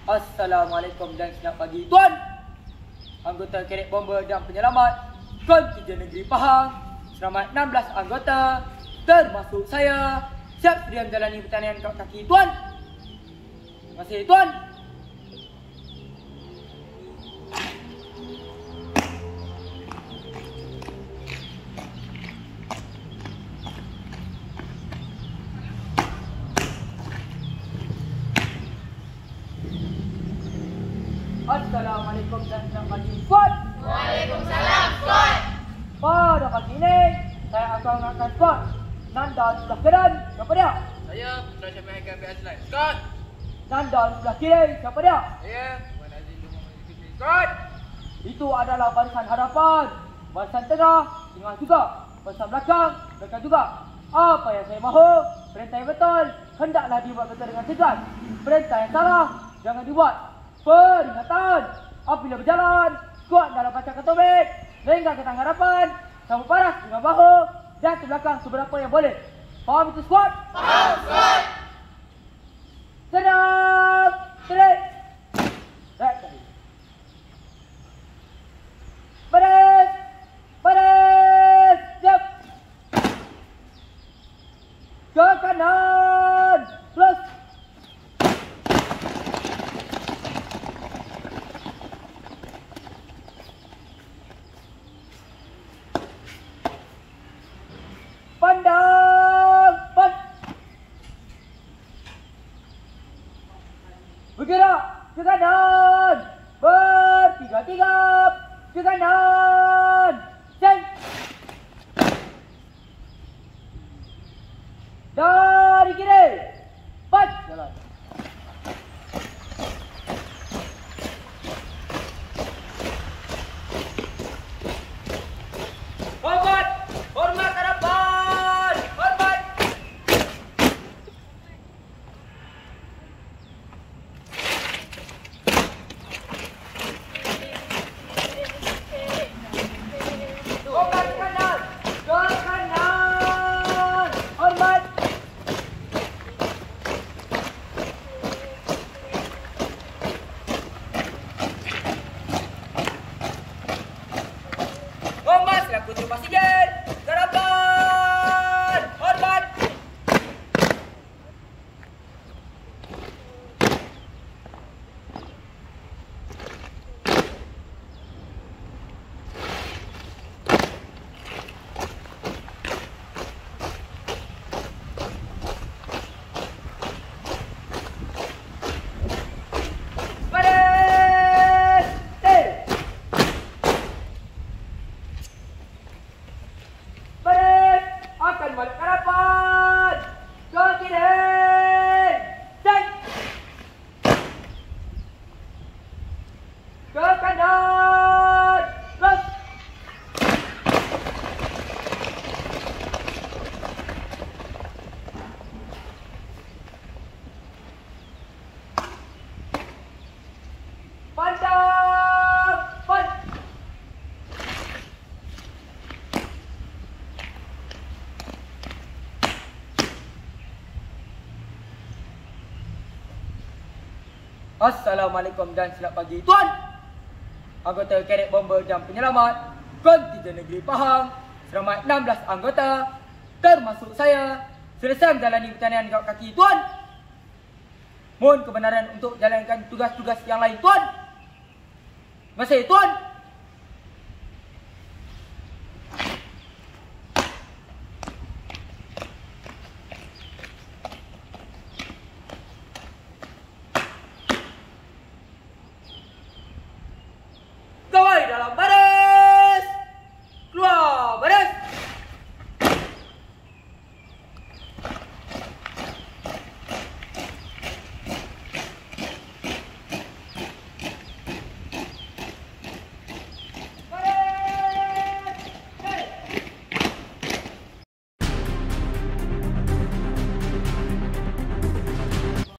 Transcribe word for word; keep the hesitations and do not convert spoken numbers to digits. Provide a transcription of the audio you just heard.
Assalamualaikum dan selamat pagi tuan. Anggota Kerek Bomber dan Penyelamat Kontingen Negeri Pahang selamat enam belas anggota termasuk saya siap sedia menjalani pertandingan kat kaki tuan. Terima kasih tuan. Assalamualaikum dan selamat pagi tuan. Waalaikumsalam tuan. Pada pagi ini saya akan mengangkat squad Nanda di sebelah kanan, siapa dia? Saya Putra Syamil Haikal B. Azlan. Skot. Nanda di sebelah kiri, siapa dia? Saya Puan Aziz Lumang Zulkifli. Skot. Itu adalah barisan hadapan, barisan tengah, tengah juga, barisan belakang, belakang juga. Apa yang saya mahu, perintah yang betul, hendaklah dibuat betul dengan tegas. Perintah yang salah, jangan dibuat. Peringatan, apabila berjalan, kuat dalam pacak ketobek, lenggang ke tangan hadapan, sambut paras dengan bahu, dan ke belakang seberapa yang boleh. Faham itu squad? Faham tuan. Senang, terik. Baik tadi. Baris, baris, siap. Ke kanan, plus. Pandang, pas. Bergerak ke kanan. Bertiga-tiga ke kanan. Sen. Dari kiri. Pas. Jalan. Hormat. Hormat hadapan. Hormat. Hormat ke kanan. Ke kanan. Hormat. Hormat selaku Presiden. Harapan. Hormat. Baris. Tir. Baris. Akan balik ke hadapan. Ke kiri. Cek. Ke kanan. Terus. Pandang. Pas. Assalamualaikum dan selamat pagi tuan. Anggota Kerek Bomber dan Penyelamat Kontingen Negeri Pahang selamat enam belas anggota termasuk saya selesai menjalani pertandingan kat kaki tuan. Mohon kebenaran untuk jalankan tugas-tugas yang lain tuan. Terima kasih tuan.